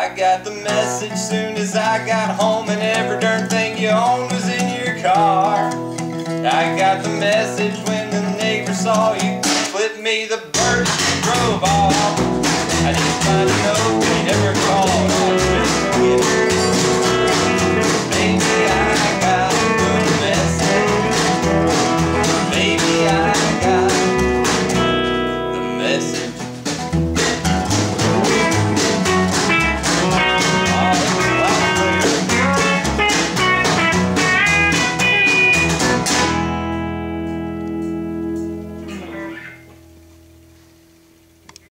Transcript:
I got the message soon as I got home, and every darn thing you own was in your car. I got the message when the neighbor saw you, flipped me the bird, you drove off.